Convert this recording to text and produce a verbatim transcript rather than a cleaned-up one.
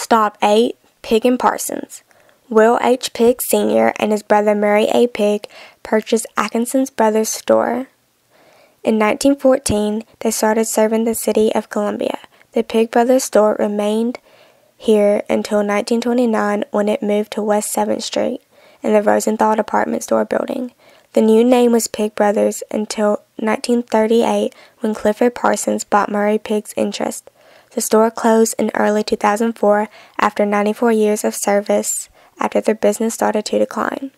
Stop eight. Pigg and Parsons. Will H. Pigg Senior and his brother Murray A. Pigg purchased Atkinson's Brothers store. In nineteen fourteen, they started serving the city of Columbia. The Pigg Brothers store remained here until nineteen twenty-nine, when it moved to West seventh Street in the Rosenthal department store building. The new name was Pigg Brothers until nineteen thirty-eight, when Clifford Parsons bought Murray Pigg's interest. The store closed in early two thousand four after ninety-four years of service, after their business started to decline.